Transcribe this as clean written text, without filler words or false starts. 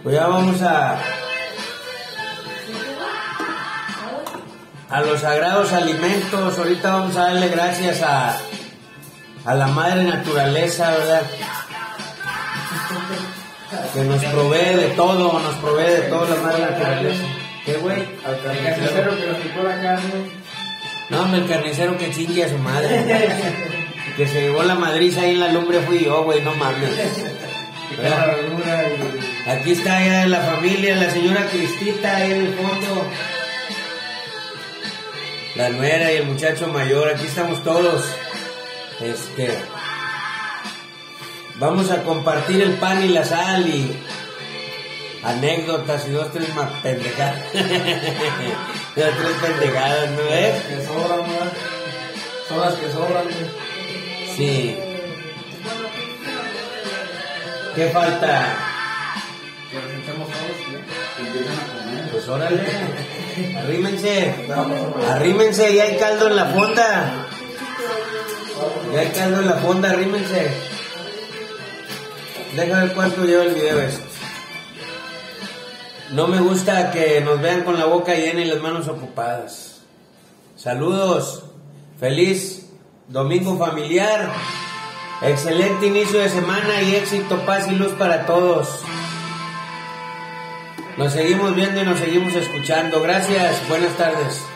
Pues ya vamos a los sagrados alimentos. Ahorita vamos a darle gracias a la madre naturaleza, ¿verdad? Que nos provee de todo la madre naturaleza. ¿Qué, güey? Al carnicero que nos picó la carne. No, hombre, el carnicero que chingue a su madre. Que se llevó la madriza ahí en la lumbre fui yo, güey, no mames. Aquí está ya la familia, la señora Cristita ahí en el fondo. La nuera y el muchacho mayor, aquí estamos todos. Vamos a compartir el pan y la sal y anécdotas y dos, tres más pendejadas. Dos, tres pendejadas, ¿no ves? Que sobran, ¿no? Son las que sobran, ¿no? Sí. ¿Qué falta? Que nos sentemos todos, ¿sí? Que empiecen a comer. Pues órale, arrímense, ya hay caldo en la fonda. Arrímense. Déjame ver cuánto lleva el video esto. No me gusta que nos vean con la boca llena y las manos ocupadas. Saludos, feliz domingo familiar, excelente inicio de semana y éxito, paz y luz para todos. Nos seguimos viendo y nos seguimos escuchando. Gracias, buenas tardes.